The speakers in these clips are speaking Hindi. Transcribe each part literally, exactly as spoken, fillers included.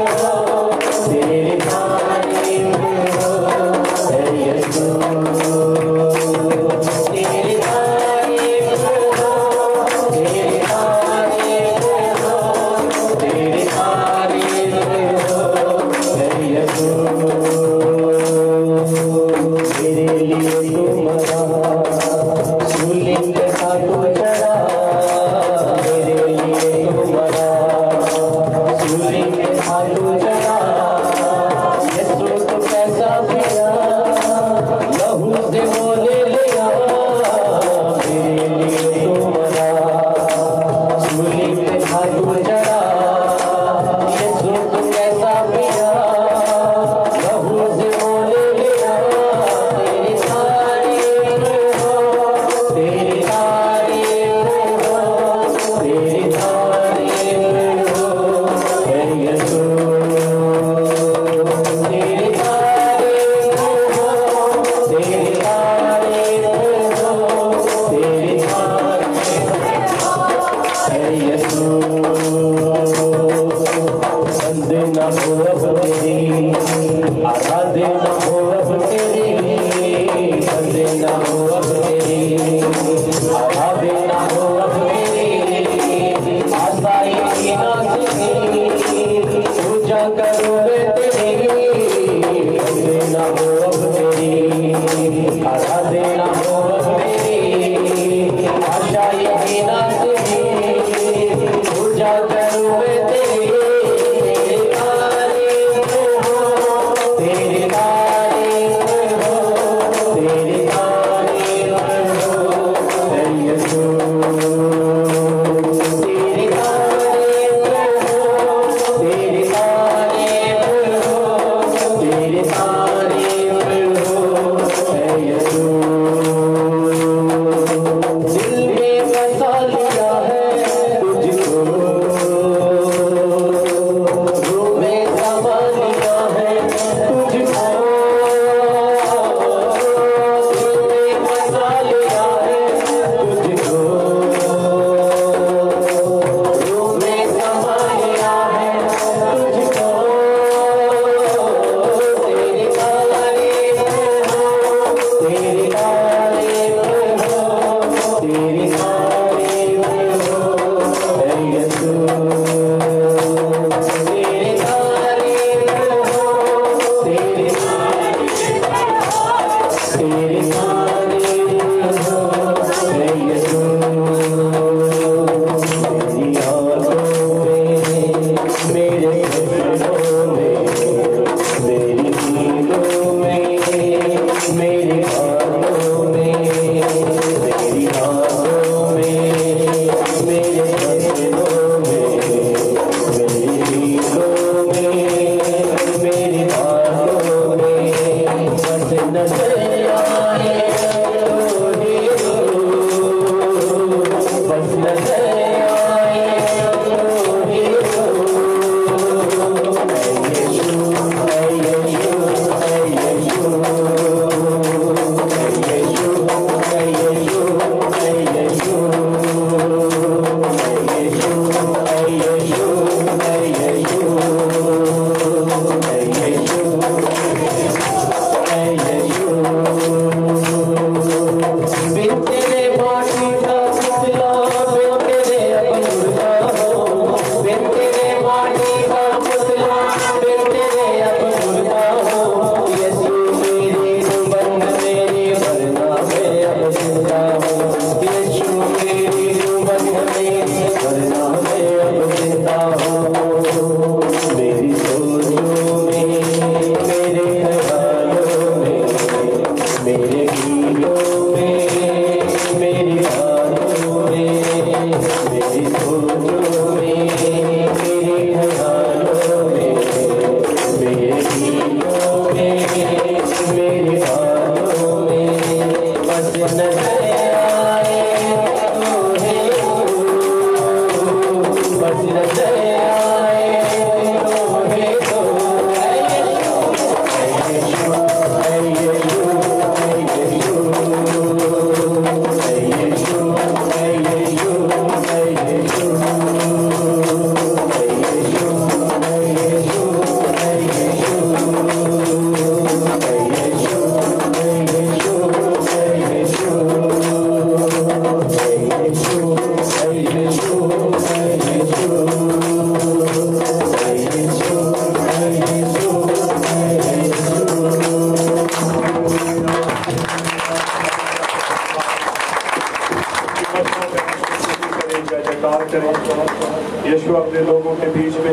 नजर आए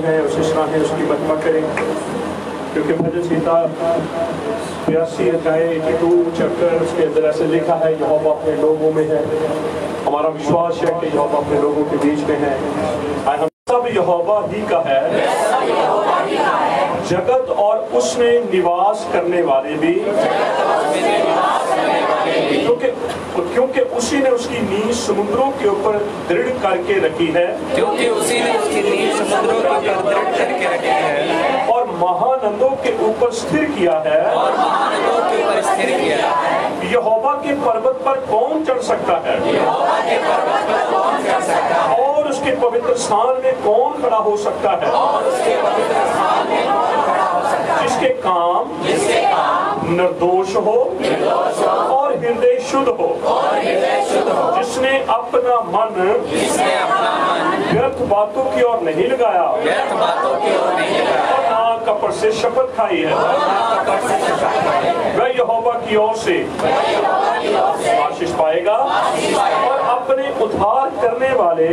हैं उसे सराहें, उसकी महिमा करें, क्योंकि भजन संहिता बयासी अध्याय दो चैप्टर उसके अंदर ऐसे लिखा है, यहोवा अपने लोगों में है। हमारा विश्वास है कि यहोवा अपने लोगों के बीच में है। हम सब यहोवा ही का है, जगत और उसमें निवास करने वाले भी, क्योंकि क्योंकि उसी ने उसकी नींव समुद्रों के ऊपर दृढ़ करके रखी है, क्योंकि उसी ने उसकी नींव समुद्रों के ऊपर दृढ़ करके रखी है, और महानंदों के ऊपर स्थिर किया है, और महानंदों के ऊपर स्थिर किया है। यहोवा के पर्वत पर कौन चढ़ सकता है, यहोवा के पर्वत पर कौन चढ़ सकता है, और उसके पवित्र स्थान में कौन खड़ा हो सकता है, और उसके पवित्र स्थान में कौन खड़ा हो सकता है, जिसके काम जिसके काम निर्दोष हो, निर्दोष हो, और हृदय शुद्ध हो, और हृदय शुद्ध हो, जिसने अपना मन जिसने अपना मन व्यर्थ बातों की ओर नहीं लगाया, व्यर्थ बातों की ओर नहीं लगाया, और ना कपट से शपथ खाई है, और ना कपट से शपथ खाई है। वह यहोवा की ओर से आशीष पाएगा, और अपने उद्धार करने वाले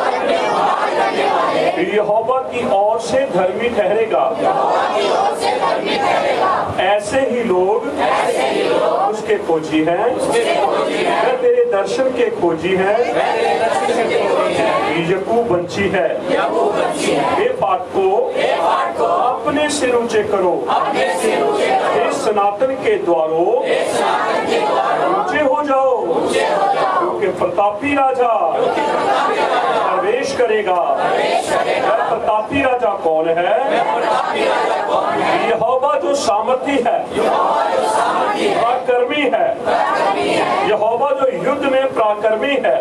यहोवा की ओर से धर्मी ठहरेगा। ऐसे ही लोग उसके खोजी हैं, वह तेरे दर्शन के खोजी हैं, यकूब बंची है। हे फाटको अपने सिर ऊंचे करो, हे सनातन के द्वारों ऊंचे हो जाओ, क्योंकि प्रतापी राजा प्रवेश करेगा। वह प्रतापी राजा कौन है? यहोवा जो सामर्थी है, पराक्रमी है, यहोवा जो युद्ध में पराक्रमी है।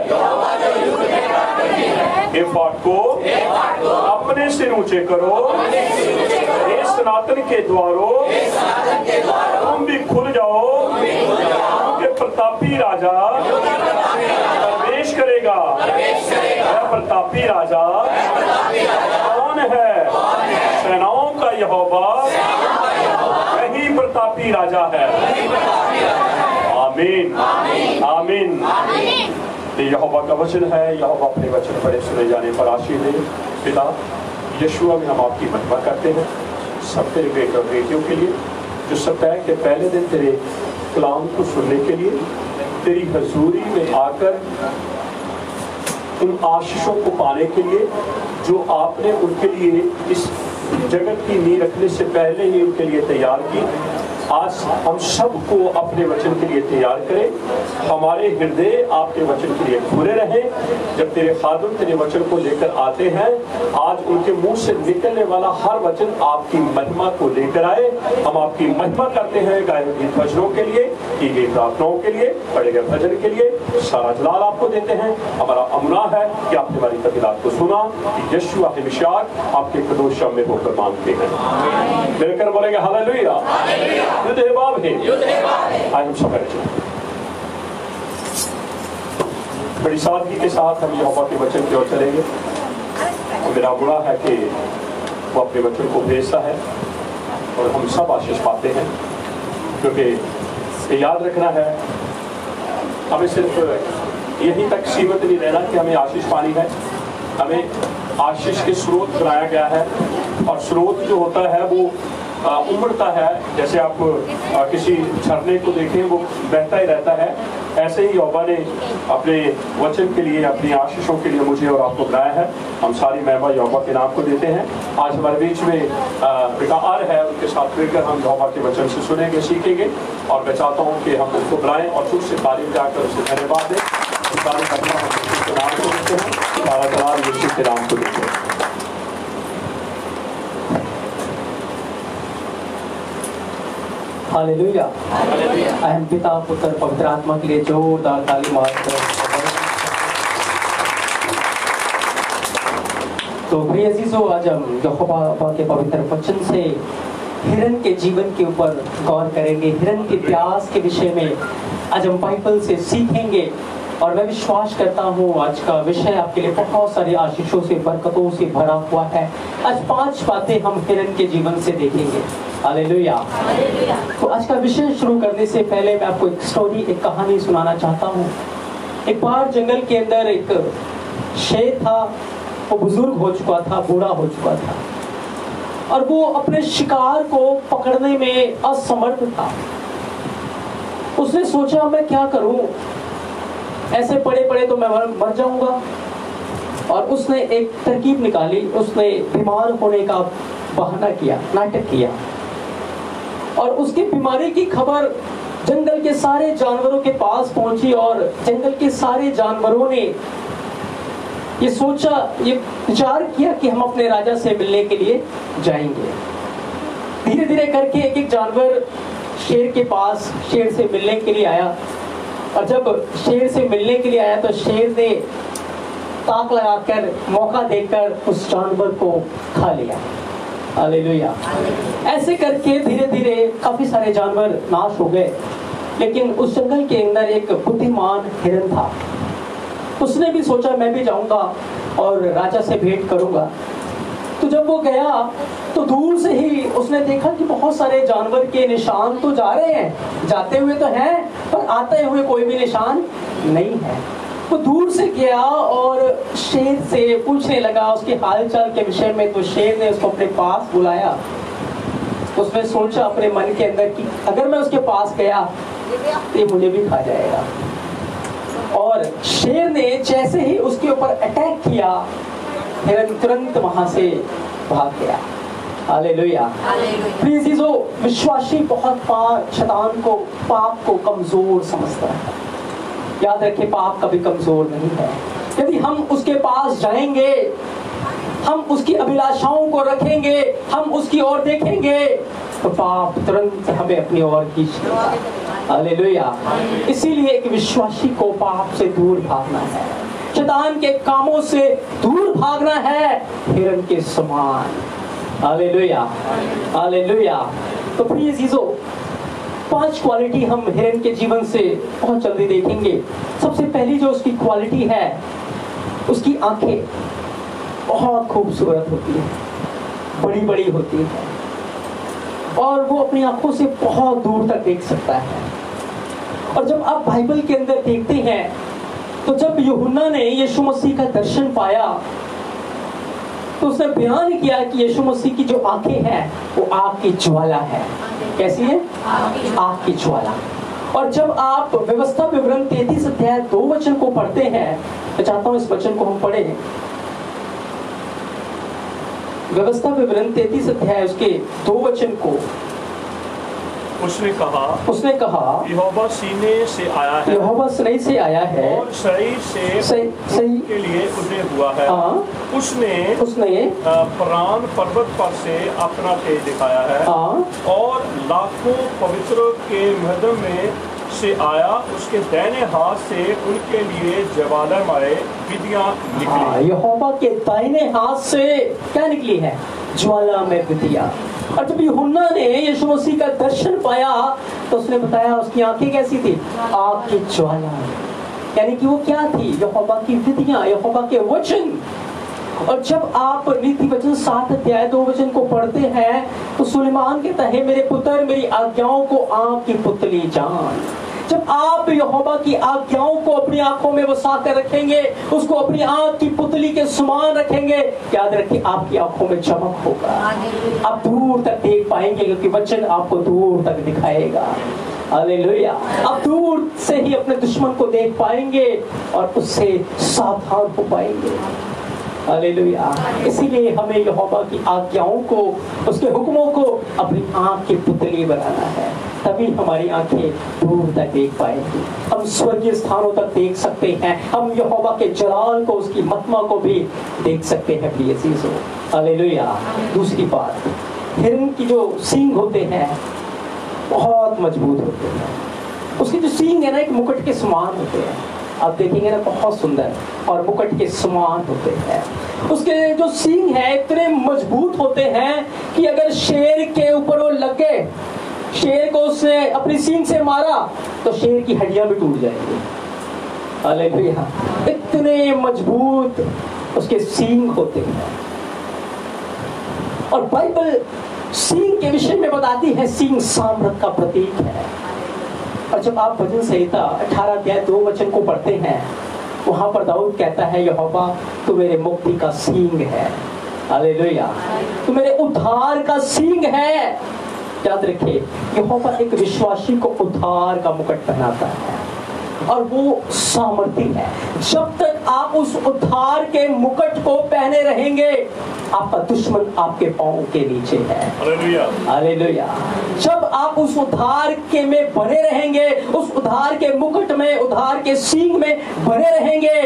हे फाटको अपने सिर ऊंचे करो, हे सनातन के द्वारों तुम भी खुल जाओ, क्योंकि प्रतापी राजा प्रवेश करेगा। वह प्रतापी राजा कौन है? सेनाओं का यहोवा वही प्रतापी राजा है। आमीन आमीन। यहोवा का वचन है, यहोवा अपने वचन पढ़े सुने जाने पर आशीष दे। पिता यीशु में हम आपकी महिमा करते हैं, सब तेरे बेटे और बेटियों के लिए जो सप्ताह के पहले दिन तेरे कलाम को सुनने के लिए तेरी हजूरी में आकर उन आशीषों को पाने के लिए जो आपने उनके लिए इस जगत की नींव रखने से पहले ही उनके लिए तैयार की। आज हम सबको अपने वचन के लिए तैयार करें। हमारे हृदय आपके वचन के लिए खुले रहें। जब तेरे खादम तेरे वचन को लेकर आते हैं, आज उनके मुंह से निकलने वाला हर वचन आपकी महिमा को लेकर आए। हम आपकी महिमा करते हैं गाए गए भजनों के लिए, की गई प्रार्थनाओं के लिए, पढ़े गए भजन के लिए। सारा जलाल आपको देते हैं। हमारा अमना है कि आपने हमारी फजीलत को सुना, कि यीशु अहिशाक आपके कदों शम में होकर मांगते हैं। मिलकर बोलेंगे हालेलुया। युद्ध है बाब है, आज हम सब बड़ी सादगी के साथ हम यहोवा के वचन की ओर चलेंगे। मेरा बुरा है कि वो अपने वचन को भेजता है और हम सब आशीष पाते हैं, क्योंकि ये याद रखना है हमें सिर्फ यहीं तक सीमित नहीं रहना कि हमें आशीष पानी है। हमें आशीष के स्रोत बनाया गया है, और स्रोत जो होता है वो आ, उमड़ता है। जैसे आप आ, किसी झरने को देखें, वो बहता ही रहता है। ऐसे ही यहोवा ने अपने वचन के लिए, अपनी आशीषों के लिए मुझे और आपको बनाया है। हम सारी महिमा यहोवा के नाम को देते हैं। आज हमारे बीच में बेटा आर है, उनके साथ मिलकर हम यहोवा के वचन से सुनेंगे, सीखेंगे। और मैं चाहता हूँ कि हम उनको बनाएं और फिर से तारीफ जाकर उसे धन्यवाद दें। सारी महिमा हम यीशु के नाम को देते हैं, सारा जलाल यीशु के नाम को देते हैं। हालेलुया। अहम पिता पुत्र पवित्र आत्मा के लिए जोरदार ताली मारकर। तो प्रिय अजीजों, आज हम यहोवा के पवित्र वचन से हिरन के जीवन के ऊपर गौर करेंगे। हिरन के प्यास के विषय में आज हम बाइबल से सीखेंगे, और मैं विश्वास करता हूँ आज का विषय आपके लिए बहुत सारी आशीषों से, बरकतों से भरा हुआ है। आज पांच बातें हम हिरन के जीवन से देखेंगे। हालेलुया। तो आज का विषय शुरू करने से पहले मैं आपको एक स्टोरी, एक कहानी सुनाना चाहता हूँ। एक बार जंगल के अंदर एक शेर था। वो बुजुर्ग हो चुका था, बूढ़ा हो चुका था। और वो अपने शिकार को पकड़ने में असमर्थ था। उसने सोचा मैं क्या करूं, ऐसे पड़े पड़े तो मैं मर जाऊंगा। और उसने एक तरकीब निकाली, उसने बीमार होने का बहाना किया, नाटक किया। और उसकी बीमारी की खबर जंगल के सारे जानवरों के पास पहुंची और जंगल के सारे जानवरों ने ये सोचा, ये विचार किया कि हम अपने राजा से मिलने के लिए जाएंगे। धीरे धीरे करके एक एक जानवर शेर के पास शेर से मिलने के लिए आया। और जब शेर से मिलने के लिए आया तो शेर ने ताक लगाकर, मौका देकर उस जानवर को खा लिया। हालेलुया। ऐसे करके धीरे धीरे काफी सारे जानवर नाश हो गए। लेकिन उस जंगल के अंदर एक बुद्धिमान हिरन था। उसने भी सोचा मैं भी जाऊंगा और राजा से भेंट करूंगा। तो जब वो गया तो दूर से ही उसने देखा कि बहुत सारे जानवर के निशान तो जा रहे हैं, जाते हुए तो हैं, पर आते हुए कोई भी निशान नहीं है। वो दूर से गया और शेर से पूछने लगा उसके हालचाल के विषय में। तो शेर ने उसको अपने पास बुलाया। उसने सोचा अपने मन के अंदर कि अगर मैं उसके पास गया तो ये मुझे भी खा जाएगा। और शेर ने जैसे ही उसके ऊपर अटैक किया, हिरन तुरंत वहां से भाग गया। हालेलुया। प्लीज जो विश्वासी बहुत बार शैतान को, पाप को कमजोर समझता है। याद रखें, पाप कभी कमजोर नहीं है। यदि हम उसके पास जाएंगे, हम उसकी अभिलाषाओं को रखेंगे, हम उसकी ओर देखेंगे, तो पाप तुरंत हमें अपनी ओर खींच लेगा। हालेलुया। इसीलिए एक विश्वासी को पाप से दूर भागना है, शैतान के कामों से दूर भागना है, हिरन के समान। Hallelujah, hallelujah. तो प्रिय चीजों, पांच क्वालिटी हम हिरन के जीवन से बहुत जल्दी देखेंगे। सबसे पहली जो उसकी क्वालिटी है, उसकी आंखें बहुत खूबसूरत होती है, बड़ी बड़ी होती है और वो अपनी आंखों से बहुत दूर तक देख सकता है। और जब आप बाइबल के अंदर देखते हैं तो जब यूहन्ना ने यीशु मसीह का दर्शन पाया तो उसने बयान किया कि यीशु मसीह की जो आंखें हैं वो आग की ज्वाला है। कैसी है? आग की ज्वाला। और जब आप व्यवस्था विवरण तैंतीस अध्याय दो वचन को पढ़ते हैं, मैं चाहता हूं इस वचन को हम पढ़ें। व्यवस्था विवरण तैंतीस अध्याय उसके दो वचन को उसने कहा उसने कहा यहोवा सीने से आया है, यहोवा सीने से आया है और शरीर से सही सही के लिए उदय हुआ है। हाँ, उसने उसने प्राण पर्वत पर से अपना तेज दिखाया है। हाँ, और लाखों पवित्रों के मध्य में से आया, उसके दाहिने हाथ से उनके लिए ज्वालामय विधियां निकली। हाँ, यहोवा के दाहिने हाथ से क्या निकली है? ज्वाला में विधियां। और जब यूहन्ना ने यीशु मसीह का दर्शन पाया तो उसने बताया उसकी आंखें कैसी थी? आग की ज्वाला। यानी कि वो क्या थी? यहोवा की विधियां, यहोवा के वचन। और जब आप नीति वचन सात अध्याय दो वचन को पढ़ते हैं तो सुलेमान कहता है, मेरे पुत्र मेरी आज्ञाओं को आंख की पुतली जान। जब आप यहोवा की आज्ञाओं को अपनी आंखों में बसा कर रखेंगे, उसको अपनी आंख की पुतली के समान रखेंगे, याद रखिए आपकी आंखों में चमक होगा। आप दूर तक देख पाएंगे क्योंकि वचन आपको दूर तक दिखाएगा। हालेलुया। आप दूर से ही अपने दुश्मन को देख पाएंगे और उससे सावधान हो पाएंगे। हालेलुया। इसीलिए हमें यहोवा की आज्ञाओं को, उसके हुक्मों को अपनी आंख की पुतली बनाना है, तभी हमारी आंखें दूर तक देख पाएंगी। हम स्वर्गीय स्थानों तक देख सकते हैं, हम यहोवा के जलाल को, उसकी महिमा को भी देख सकते हैं प्रिय चीजों। हालेलुया। दूसरी बात, हिरन की जो सींग होते हैं बहुत मजबूत होते हैं। उसके जो सींग है ना, एक मुकुट के समान होते हैं। आप देखेंगे ना, बहुत सुंदर और मुकुट के समान होते हैं। उसके जो सींग है इतने मजबूत होते हैं कि अगर शेर के ऊपर वो लगे, शेर को उसने अपनी सींग से मारा तो शेर की हड्डियां भी टूट जाएंगी। हालेलुया। इतने मजबूत उसके सींग होते हैं। और बाइबल सींग के विषय में बताती है, सींग सामर्थ का प्रतीक है। और जब आप भजन संहिता अठारह अध्याय दो वचन को पढ़ते हैं, वहां पर दाऊद कहता है, यहोवा तू मेरे मुक्ति का सींग है। हालेलुया। तो मेरे उद्धार का सींग है। याद रखिए, यहोवा एक विश्वासी को उद्धार का मुकुट पहनाता है और वो सामर्थी है। जब तक आप उस उद्धार के मुकुट को पहने रहेंगे, आपका दुश्मन आपके पांव के नीचे है। Hallelujah, hallelujah. जब आप उस उद्धार के में बने रहेंगे, उस उद्धार के मुकुट में, उद्धार के सींग में बने रहेंगे,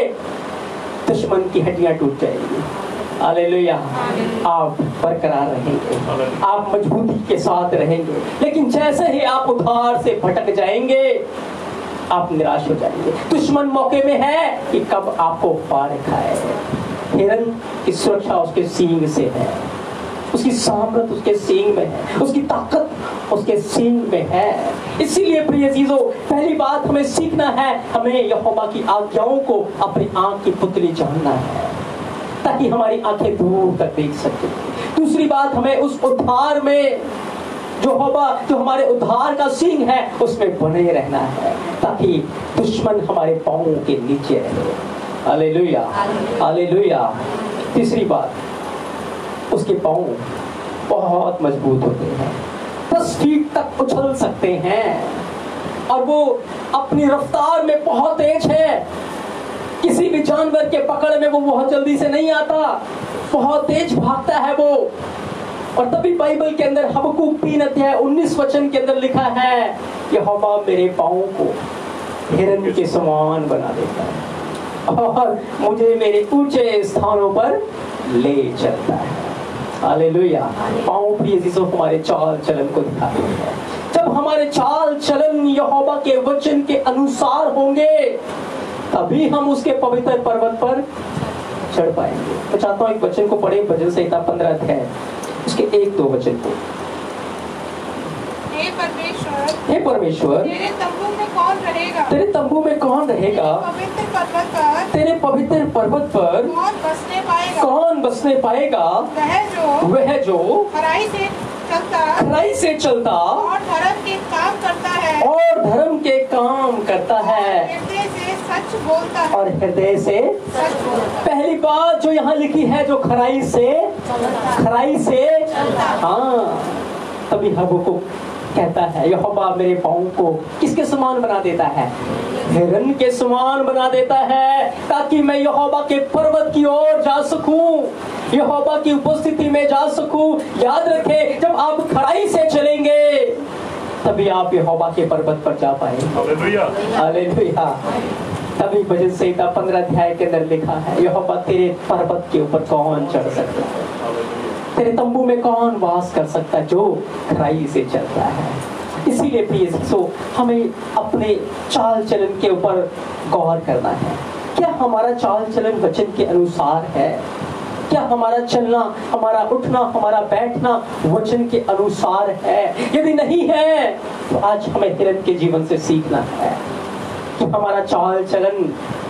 दुश्मन की हड्डियां टूट जाएंगी। हालेलुया। आप बरकरार रहेंगे, आप मजबूती के साथ रहेंगे। लेकिन जैसे ही आप उद्धार से भटक जाएंगे, आप निराश हो जाएंगे। दुश्मन मौके में है कि कब आपको पार खाए। हिरन की सुरक्षा उसके सींग से है, उसकी सामर्थ उसके सींग में है, उसकी ताकत उसके सींग में है। इसीलिए प्रिय चीजों, पहली बात हमें सीखना है, हमें यहोवा की आज्ञाओं को अपनी आंख की पुतली जानना है ताकि हमारी आंखें दूर तक देख सके। दूसरी बात, हमें उस उद्धार में जो होगा, जो हमारे उद्धार का सींग है, उसमें बने रहना है ताकि दुश्मन हमारे पांवों के नीचे रहे। Hallelujah, hallelujah. तीसरी बात, उसके पांव बहुत मजबूत होते हैं, दस फीट तक उछल सकते हैं और वो अपनी रफ्तार में बहुत तेज है। किसी भी जानवर के पकड़ में वो बहुत जल्दी से नहीं आता, बहुत तेज भागता है वो। और तभी बाइबल के अंदर हबक्कूक तीन अध्याय उन्नीस वचन के अंदर लिखा है, यहोवा मेरे पांवों को हिरन के समान बना देता है और मुझे मेरे ऊंचे स्थानों पर ले चलता है। हालेलुया। पांव प्रिय चीजों हमारे चाल चलन को दिखाते हैं। जब हमारे चाल चलन यहोवा के वचन के अनुसार होंगे, तभी हम उसके पवित्र पर्वत पर चढ़ पाएंगे। मैं चाहता हूँ एक वचन को पढ़े, भजन संहिता पंद्रह अध्याय उसके एक दो वचन को। हे परमेश्वर, हे परमेश्वर, तेरे तंबू में कौन रहेगा? तेरे तंबू में कौन रहेगा? पवित्र पर्वत पर, तेरे पवित्र पर्वत पर कौन बसने पाएगा? कौन बसने पाएगा? वह जो वह जो खराई से चलता खराई से चलता और धर्म के काम करता है और धर्म के काम करता है हृदय से सच बोलता है और हृदय से सच बोलता है। पहली बात जो यहाँ लिखी है, जो खराई से खराई से हाँ, तभी हबक्कूक कहता है, यहोवा मेरे पांव को किसके समान बना देता है? हिरन के समान बना देता है, ताकि मैं यहोवा के पर्वत की ओर जा सकूं, यहोवा की उपस्थिति में जा सकूं। याद रखें, जब आप खराई से चलेंगे तभी आप यहोवा के पर्वत पर जा पाएंगे। Hallelujah, hallelujah. तभी भजन संहिता पंद्रह अध्याय के अंदर लिखा है, यहोवा तेरे पर्वत के ऊपर कौन चढ़ सकता है? तेरे तंबू में कौन वास कर सकता है? जो खराई से चलता है। इसीलिए प्रिय सो हमें अपने चाल चलन के ऊपर गौर करना है। क्या हमारा चाल चलन वचन के अनुसार है? क्या हमारा चलना, हमारा उठना, हमारा बैठना वचन के अनुसार है? यदि नहीं है तो आज हमें हिरन के जीवन से सीखना है कि हमारा चाल चलन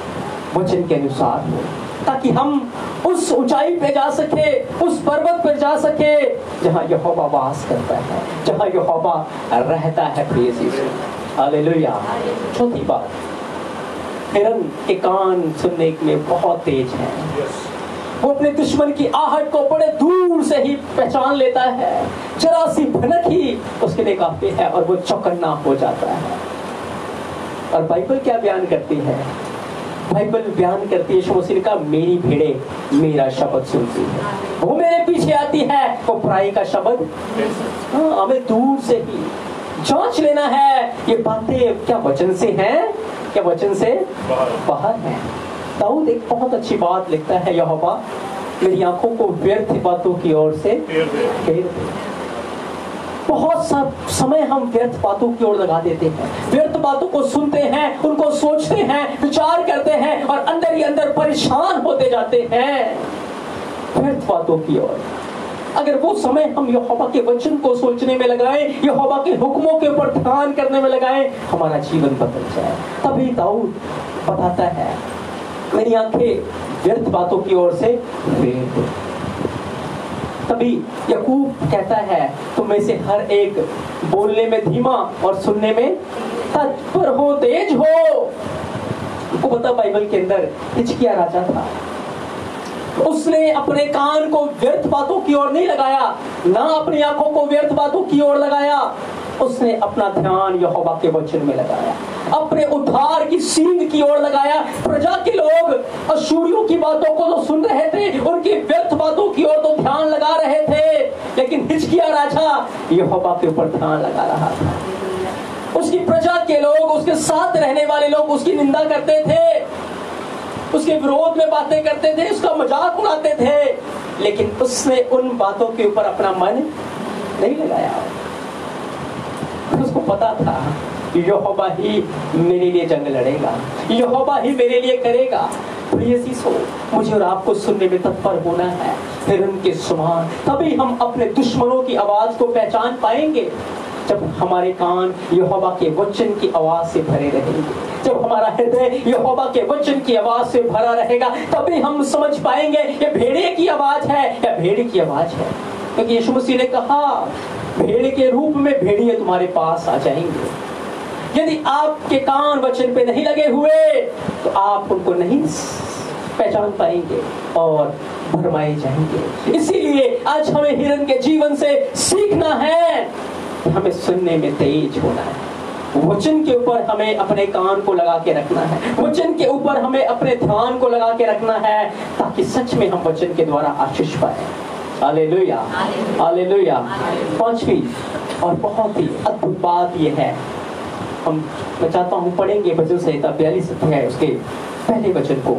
वचन के अनुसार हो, ताकि हम उस ऊंचाई पे जा सके, उस पर्वत पर जा सके जहां यहोवा वास करता है, जहां यहोवा रहता है। प्रिय चीजों, हालेलुया। चौथी बात, हिरन के कान सुनने में बहुत तेज हैं। वो अपने दुश्मन की आहट को बड़े दूर से ही पहचान लेता है, जरा सी भनक ही उसके लिए काफी है और वो चौकन्ना हो जाता है। और बाइबल क्या बयान करती है? बाइबल बयान करती है, यीशु मसीह का, मेरी भेड़ें मेरा शब्द सुनती है, वो मेरे पीछे आती है, वो पराई का शब्द। हाँ, हमें दूर से ही जांच लेना है, ये बातें क्या वचन से हैं, क्या वचन से बाहर हैं। दाऊद एक बहुत अच्छी बात लिखता है, यहोवा मेरी आंखों को व्यर्थ बातों की ओर से फेर दे। बहुत सा समय हम व्यर्थ बातों की ओर लगा देते हैं, व्यर्थ बातों को सुनते हैं, उनको सोचते हैं, विचार करते हैं और अंदर ही अंदर परेशान होते जाते हैं व्यर्थ बातों की ओर। अगर वो समय हम यहोवा के वचन को सोचने में लगाएं, यहोवा के हुक्मों के ऊपर ध्यान करने में लगाएं, हमारा जीवन बदल जाए। तभी दाऊद बताता है, मेरी आंखें व्यर्थ बातों की ओर से फेर दे। तभी याकूब कहता है, तुम में से हर एक बोलने में धीमा और सुनने में तत्पर हो, तेज हो। आपको पता बाइबल के अंदर हिजकिय्याह राजा था, उसने अपने कान को व्यर्थ बातों की ओर नहीं लगाया, ना अपनी आंखों को व्यर्थ बातों की ओर लगाया। उसने अपना ध्यान यहोवा के वचन में लगाया, अपने उद्धार की सींग की ओर लगाया। प्रजा के लोग अशूरियों की बातों को तो सुन रहे थे, उनकी व्यर्थ बातों की ओर तो ध्यान लगा रहे थे, लेकिन हिजकिय्याह राजा यहोवा के ऊपर ध्यान लगा रहा था। उसकी प्रजा के लोग, उसके साथ रहने वाले लोग उसकी निंदा करते थे, उसके विरोध में बातें करते थे, उसका मजाक उड़ाते थे, लेकिन उसने उन बातों के ऊपर अपना मन नहीं लगाया। उसको पता था यहोवा ही मेरे लिए जंग लड़ेगा, यहोवा ही मेरे लिए करेगा। प्रिय सीसो, मुझे और आपको सुनने में तत्पर होना है हिरन के समान, तभी हम अपने दुश्मनों की आवाज को पहचान पाएंगे। जब हमारे कान यहोवा के वचन की आवाज से भरे रहेंगे, जब हमारा हृदय यहोवा के वचन की आवाज से भरा रहेगा, तभी हम समझ पाएंगे ये भेड़िए की आवाज है या भेड़ की आवाज है। क्योंकि यीशु मसीह ने कहा भेड़ के रूप में भेड़िए तुम्हारे पास आ जाएंगे। यदि आपके कान वचन पे नहीं लगे हुए तो आप उनको नहीं पहचान पाएंगे और भरमाए जाएंगे। इसीलिए आज हमें हिरन के जीवन से सीखना है, हमें सुनने में तेज होना है, वचन के ऊपर हमें अपने कान को लगा के रखना है, वचन के ऊपर हमें अपने ध्यान को लगा के रखना है, ताकि सच में हम वचन के द्वारा आशीष पाए। Hallelujah, hallelujah. पांचवी और बहुत ही अद्भुत बात यह है, हम मैं चाहता हूँ पढ़ेंगे भजन संहिता बयालीस है उसके पहले वचन को,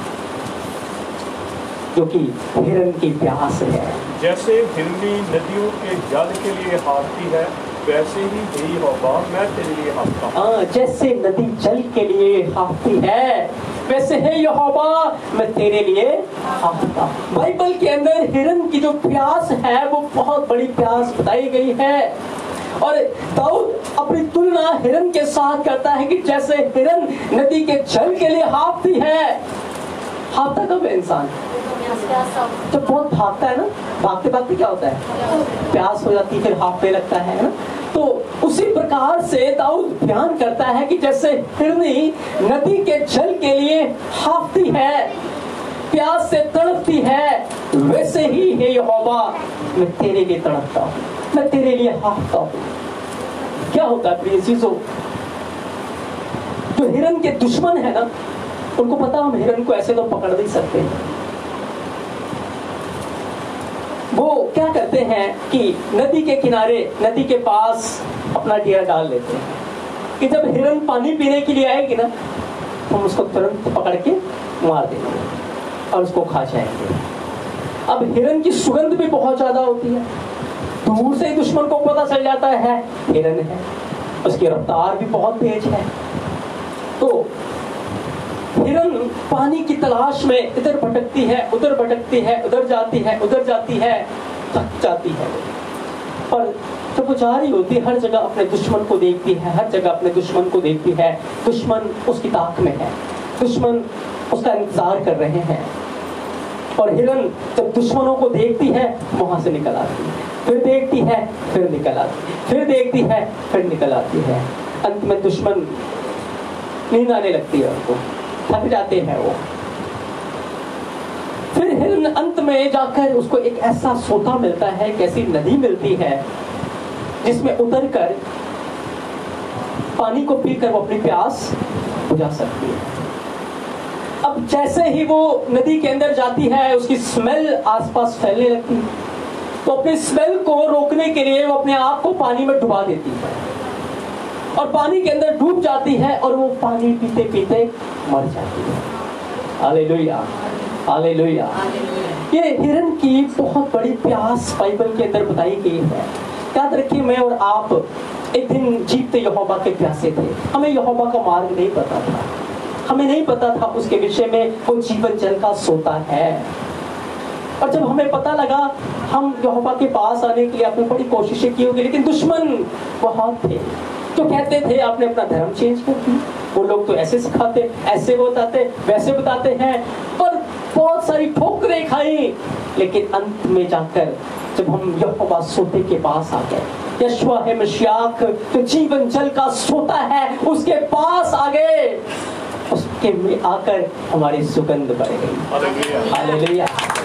जो कि हिरन की प्यास है। जैसे हिरनी नदियों के जल के लिए हाँफती है, वैसे ही हे यहोवा मैं तेरे लिए हाँफता हूँ। हाँ, जैसे नदी जल के लिए हाँफती है, वैसे हे यहोवा मैं तेरे लिए हाँफता हूँ। बाइबल के अंदर हिरन की जो प्यास है वो बहुत बड़ी प्यास बताई गई है, और दाऊद अपनी तुलना हिरन के साथ करता है कि जैसे हिरन नदी के जल के लिए हाँफती है। हाँफता कब है इंसान? जब बहुत भागता है ना, भागते भागते क्या होता है, प्यास हो जाती है, फिर हाँफने लगता है ना। तो उसी प्रकार से दाऊद बयान करता है कि जैसे हिरनी नदी के जल के लिए हाँफती है, प्यास से तड़पती है, वैसे ही हे यहोवा मैं तेरे लिए तड़पता हूँ, मैं तेरे लिए हाँफता हूँ। क्या होता है प्रिय चीजों, जो हिरन के दुश्मन है ना, उनको पता हम हिरन को ऐसे तो पकड़ नहीं सकते। वो क्या करते हैं कि नदी के किनारे, नदी के पास अपना डेरा डाल लेते हैं कि जब हिरन पानी पीने के लिए आएगी ना, हम उसको तुरंत पकड़ के मार देंगे और उसको खा जाएंगे। अब हिरन की सुगंध भी बहुत ज्यादा होती है, दूर से ही दुश्मन को पता चल जाता है हिरन है, उसकी रफ्तार भी बहुत तेज है। तो हिरन पानी की तलाश में इधर भटकती है, उधर भटकती है, उधर जाती है, उधर जाती है, थक जाती है। और जब वो जा रही होती है, हर जगह अपने दुश्मन को देखती है, हर जगह अपने दुश्मन को देखती है। दुश्मन उसकी ताक में है, दुश्मन उसका इंतजार कर रहे हैं। और हिरन जब दुश्मनों को देखती है वहां से निकल आती है, फिर देखती है, फिर निकल आती है, फिर देखती है, फिर निकल आती है। अंत में दुश्मन नींद आने लगती है, उनको थक जाते हैं वो। फिर हिरन अंत में जाकर उसको एक ऐसा सोता मिलता है, एक ऐसी नदी मिलती है जिसमें उतर कर पानी को पीकर वो अपनी प्यास बुझा सकती है। अब जैसे ही वो नदी के अंदर जाती है, उसकी स्मेल आसपास फैलने लगती है, तो अपनी स्मेल को रोकने के लिए वो अपने आप को पानी में डुबा देती है और पानी के अंदर डूब जाती है और वो पानी पीते पीते मर जाती है। Hallelujah, hallelujah. ये हिरन की बहुत बड़ी प्यास बाइबल के अंदर बताई गई है। याद रखिए, मैं और आप एक दिन जीते यहोवा के प्यासे थे। हमें यहोवा का मार्ग नहीं पता था, हमें नहीं पता था उसके विषय में वो जीवन जल का सोता है। और जब हमें पता लगा, हम यहोवा के पास आने के लिए आपने बड़ी कोशिशें की होगी, लेकिन दुश्मन बहुत थे तो कहते थे आपने अपना धर्म चेंज कर दिया, वो लोग तो ऐसे सिखाते, ऐसे बताते, वैसे बताते हैं, पर बहुत सारी ठोकरें खाई। लेकिन अंत में जाकर जब हम यहोवा सोते के पास आ गए, यशवा है मशीयाक जो जीवन जल का सोता है, उसके पास आ गए, उस कि में आकर हमारी सुगंध बढ़ गई। हालेलुया।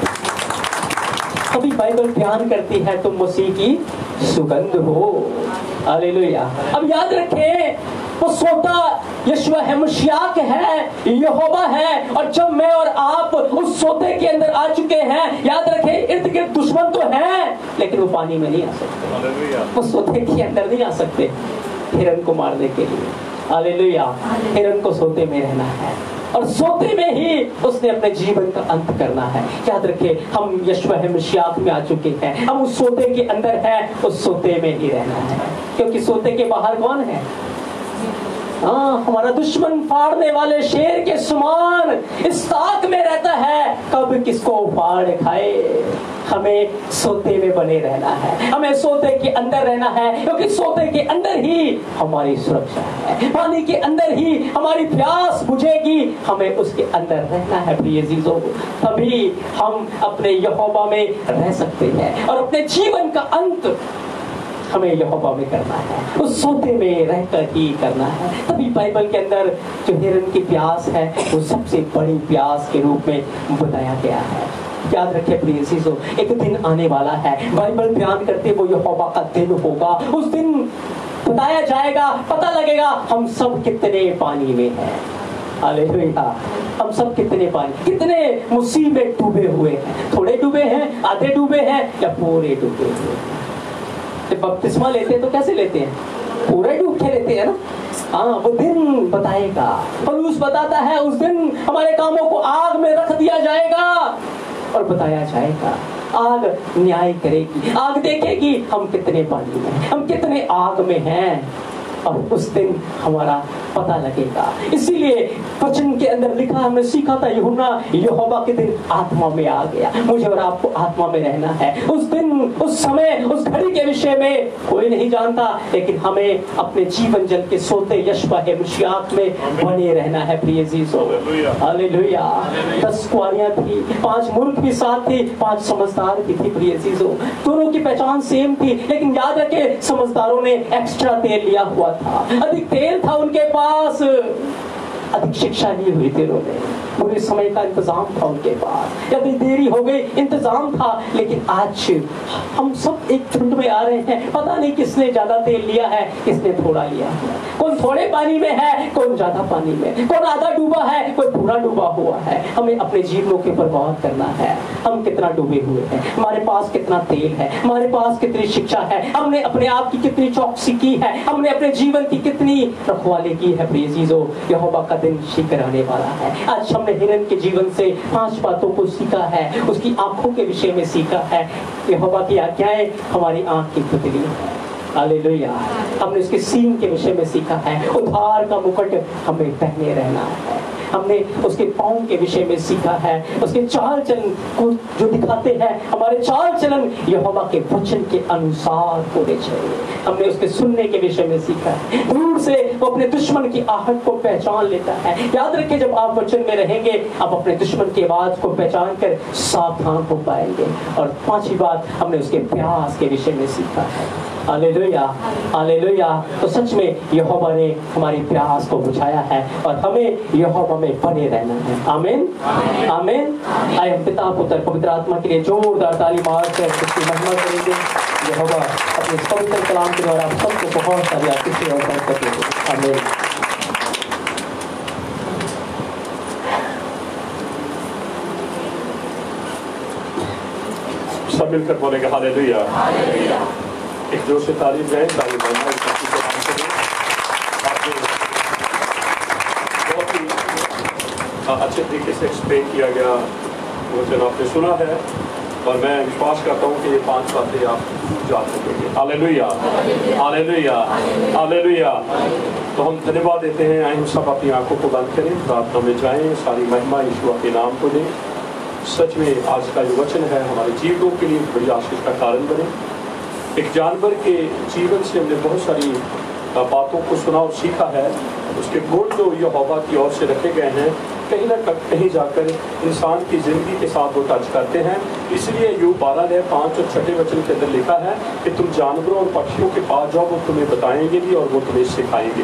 कभी बाइबल बयान करती है तुम मसीह की सुगंध हो। हालेलुया। अब याद रखें, वो सोता यीशु है, मसीह है, यहोवा है, और जब मैं और आप उस सोते के अंदर आ चुके हैं, याद रखें इर्द गिर्द दुश्मन तो है लेकिन वो पानी में नहीं आ सकते, वो सोते के अंदर नहीं आ सकते हिरन को मारने के लिए। हालेलुया। हिरन को सोते में रहना है और सोते में ही उसने अपने जीवन का अंत करना है। याद रखे, हम यीशु मसीह में आ चुके हैं, हम उस सोते के अंदर हैं, उस सोते में ही रहना है, क्योंकि सोते के बाहर कौन है? हाँ, हमारा दुश्मन फाड़ने वाले शेर के समान इस ताक में रहता है, कब किसको फाड़ खाए। हमें सोते में बने रहना है, हमें सोते के अंदर रहना है, क्योंकि सोते के अंदर ही हमारी सुरक्षा है, पानी के अंदर ही हमारी प्यास बुझेगी, हमें उसके अंदर रहना है प्रिय अजीजों। तभी हम अपने यहोवा में रह सकते हैं और अपने जीवन का अंत हमें यहोवा में करना है, उस सोते में रहकर ही करना है। तभी बाइबल के अंदर जो हिरन की प्यास है वो सबसे बड़ी प्यास के रूप में बताया गया है। याद रखे प्रिय अजीजों, एक दिन आने वाला है, बाइबल बयान करते वो यहोवा का दिन होगा। उस दिन बताया जाएगा, पता लगेगा हम सब कितने पानी में हैं। हालेलुया। हम सब कितने पानी, कितने मुसीबत डूबे हुए हैं, थोड़े डूबे हैं, आधे डूबे हैं या पूरे डूबे हुए हैं। जब बपतिस्मा लेते हैं तो कैसे लेते हैं? पूरे डूब के लेते हैं ना। हाँ, वो दिन बताएगा, पौलुस बताता है उस दिन हमारे कामों को आग में रख दिया जाएगा और बताया जाएगा। आग न्याय करेगी, आग देखेगी हम कितने पानी में, हम कितने आग में हैं, और उस दिन हमारा पता लगेगा। इसीलिए वचन के अंदर लिखा, हमने सीखा था यूहन्ना, यहोवा के दिन आत्मा में आ गया। मुझे और आपको आत्मा में रहना है। उस दिन, उस समय, उस घड़ी के विषय में कोई नहीं जानता, लेकिन हमें अपने जीवन जल के सोते यशवा है मसीह में बने रहना है प्रिय अजीजों। हालेलुया। दस कुआरियां थी, पांच मूर्ख भी साथ थी, पांच समझदार भी थी प्रिय अजीजों। दोनों की पहचान सेम थी, लेकिन याद रखे समझदारों ने एक्स्ट्रा तेल लिया हुआ था, अधिक तेल था उनके पास, अधिक शिक्षा ली हुई थी उन्होंने, पूरे समय का इंतजाम था उनके पास। यदि देरी हो गई, इंतजाम था। लेकिन आज हम सब एक झुंड में आ रहे हैं, पता नहीं किसने ज्यादा तेल लिया है, किसने थोड़ा लिया है। कौन थोड़े पानी में है, कौन ज्यादा पानी में, कौन आधा डूबा है, कोई पूरा डूबा हुआ है। हमें अपने जीवनों के ऊपर गौर करना है, हम कितना डूबे हुए हैं, हमारे पास कितना तेल है, हमारे पास कितनी शिक्षा है, हमने अपने आप की कितनी चौकसी की है, हमने अपने जीवन की कितनी रखवाली की है प्रिय चीजों। यहोवा का दिन शीघ्र आने वाला है। आज हमने हिरन के जीवन से पांच बातों को सीखा है, उसकी आंखों के विषय में सीखा है। यहोवा की आज्ञाएं हमारी आंख की पुतली है। हालेलुया। हमने उसके सींग के विषय में सीखा है, उद्धार का मुकुट हमें पहने रहना है। हमने उसके पाँव के विषय में सीखा है, उसके चाल चलन को जो दिखाते हैं, हमारे चाल चलन यहोवा के वचन के अनुसार होने चाहिए। हमने उसके सुनने के विषय में सीखा है, दूर से वो अपने दुश्मन की आहट को पहचान लेता है। याद रखिए, जब आप वचन में रहेंगे आप अपने दुश्मन की आवाज को पहचान कर सावधान हो पाएंगे। और पांचवी बात, हमने उसके प्यास के विषय में सीखा है। Hallelujah, hallelujah. तो सच में यहोवा ने हमारी प्यास को बुझाया है और हमें यहोवा में बने रहना है। आमीन, आमीन। आइए हम पिता, पुत्र, पवित्र आत्मा के लिए जोरदार ताली मारकर उसकी महिमा करेंगे। यहोवा अपने पवित्र कलाम के द्वारा आप सबको बहुत सारी आशीष और बरकत दें। आमीन। सब मिलकर बोलेंगे हालेलुया। एक जोर से तारीफ है, तारीफ है। बहुत ही अच्छे तरीके से एक्सप्लेन किया गया, वचन आपने सुना है और मैं विश्वास करता हूँ कि ये पांच बातें आप जान सकेंगे। Hallelujah, hallelujah, hallelujah. तो हम धन्यवाद देते हैं। आइए हम सब अपनी आंखों को बंद करें, प्रार्थना में जाएं, सारी महिमा यीशु के नाम को दें। सच में आज का जो वचन है हमारे जीवों के लिए बड़ी आशीष का कारण बने। एक जानवर के जीवन से हमने बहुत सारी बातों को सुना और सीखा है। उसके गुण जो यहोवा की ओर से रखे गए हैं, कहीं ना कहीं जाकर इंसान की जिंदगी के साथ वो टच करते हैं। इसलिए यूं बारह ने पाँच और छठे वचन के अंदर लिखा है कि तुम जानवरों और पक्षियों के पास जाओ, वो तुम्हें बताएंगे भी और वो तुम्हें सिखाएंगे भी।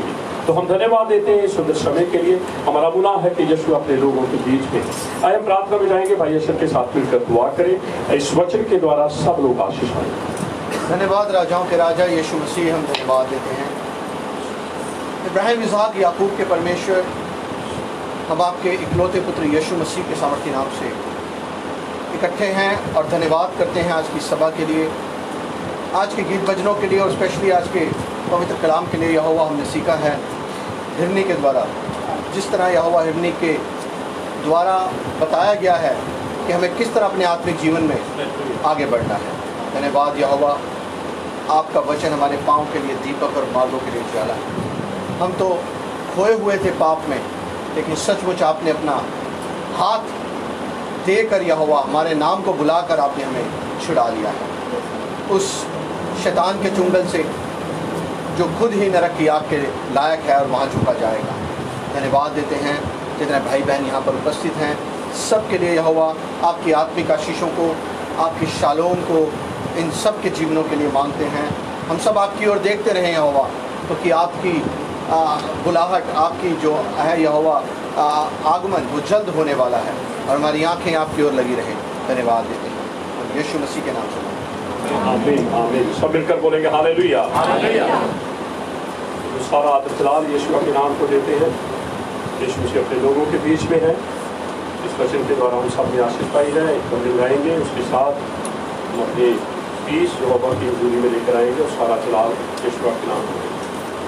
तो हम धन्यवाद देते हैं सुंदर समय के लिए। हमारा गुनाह है कि यीशु अपने लोगों के बीच में आए। हम प्रार्थना में जाएंगे, भाई अशर के साथ मिलकर दुआ करें, इस वचन के द्वारा सब लोग आशीष पाएं। धन्यवाद राजाओं के राजा यीशु मसीह, हम धन्यवाद देते हैं इब्राहिम, इसहाक, याकूब के परमेश्वर। हम आपके इकलौते पुत्र यीशु मसीह के सामर्थ्य नाम से इकट्ठे हैं और धन्यवाद करते हैं आज की सभा के लिए, आज के गीत भजनों के लिए और स्पेशली आज के पवित्र कलाम के लिए। यहोवा हमने सीखा है हिरनी के द्वारा, जिस तरह यहोवा हिरनी के द्वारा बताया गया है कि हमें किस तरह अपने आत्मिक जीवन में आगे बढ़ना है। धन्यवाद यहोवा, आपका वचन हमारे पाँव के लिए दीपक और मार्गों के लिए उजाला है। हम तो खोए हुए थे पाप में, लेकिन सचमुच आपने अपना हाथ देकर यहोवा हमारे नाम को बुलाकर आपने हमें छुड़ा लिया है उस शैतान के चुंगल से जो खुद ही नरक की आग के लायक है और वहाँ झुका जाएगा। धन्यवाद देते हैं जितने भाई बहन यहाँ पर उपस्थित हैं, सब के लिए यहोवा आपकी आत्मिक आशीषों को, आपकी शालोम को इन सब के जीवनों के लिए मांगते हैं। हम सब आपकी ओर देखते रहें यहोवा, क्योंकि तो आपकी बुलाहट, आपकी जो है यहोवा आगमन, वो जल्द होने वाला है और हमारी आंखें आपकी ओर लगी रहें। धन्यवाद देते हैं और यीशु मसीह के नाम से आमीन आमीन। सब मिलकर बोलेंगे हालेलुया हालेलुया। तो सारा आदर जलाल यीशु के नाम को देते हैं। यीशु मसीह अपने लोगों के बीच में है। इस वचन के द्वारा हम सब में आशीष पाई जाए। एक मंदिर गाएंगे, उसके साथ हम अपने बीच यहोवा की हज़ूरी में लेकर आएंगे और सारा जलाल यीशु के नाम को देंगे।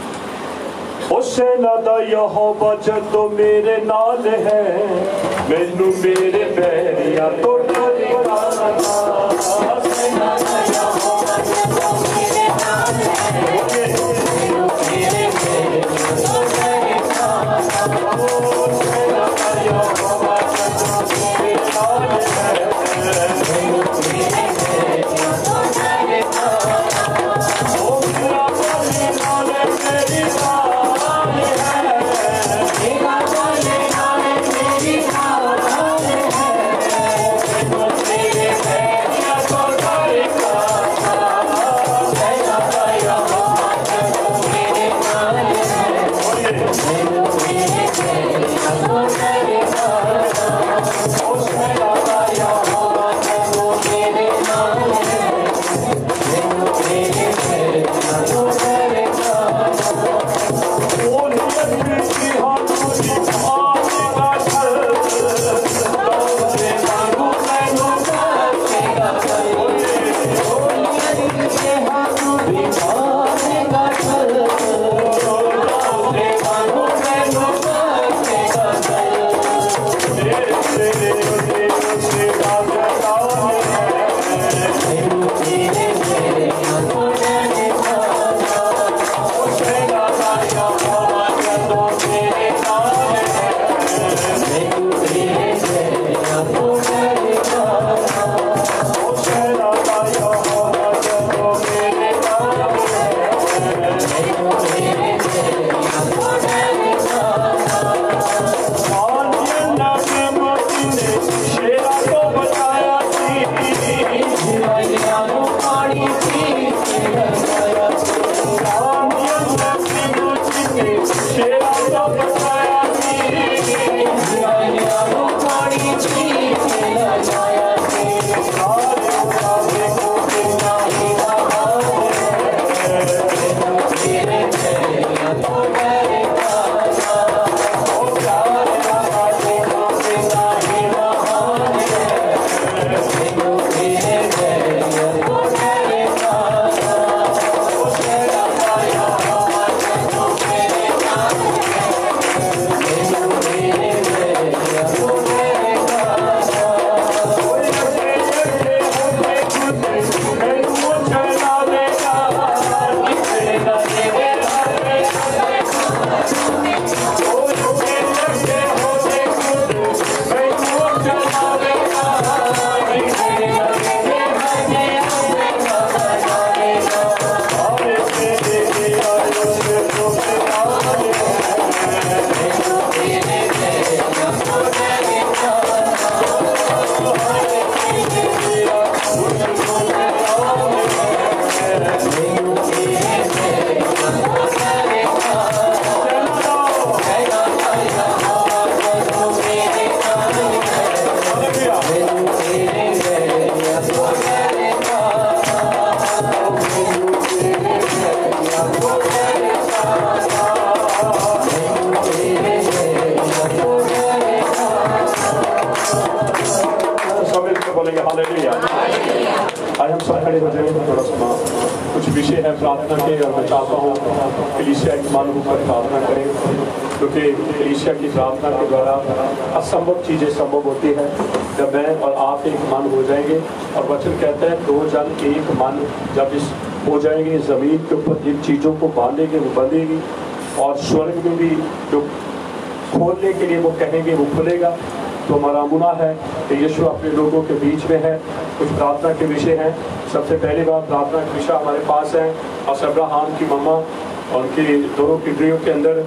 उससे ज़्यादा यहोवा जदों मेरे नाल है, मैनू मेरे बैरियां तो डरेगा ना। उससे ज़्यादा यहोवा जदों मेरे नाल है, मैनू मेरे बैरियां तो डरेगा ना। उससे ज़्यादा यहोवा जदों मेरे नाल है, मैनू मेरे बैरियां तो डरेगा ना। ओ मेरा बलि नाल मेरी विषय है प्रार्थना के, और मैं चाहता हूँ कलीसिया के मन होकर प्रार्थना करें, क्योंकि कलीसिया की प्रार्थना के द्वारा असंभव चीज़ें संभव होती है। जब मैं और आप एक मन हो जाएंगे, और वचन कहता है दो जन एक मन जब इस हो जाएंगे, ज़मीन के ऊपर जिन चीज़ों को बांधेंगे वो बंधेगी, और स्वर्ग में भी जो खोलने के लिए वो कहेंगे वो खुलेगा। तो हमारा मुना है कि यीशु अपने लोगों के बीच में है। कुछ प्रार्थना के विषय हैं। सबसे पहली बात, प्रार्थना के विषय हमारे पास है और अब्राहम की मम्मा और उनकी दोनों किडनियों के अंदर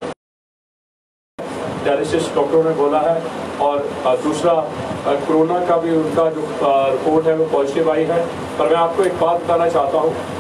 डायलिसिस डॉक्टरों ने बोला है, और दूसरा कोरोना का भी उनका जो रिपोर्ट है वो पॉजिटिव आई है। पर मैं आपको एक बात बताना चाहता हूँ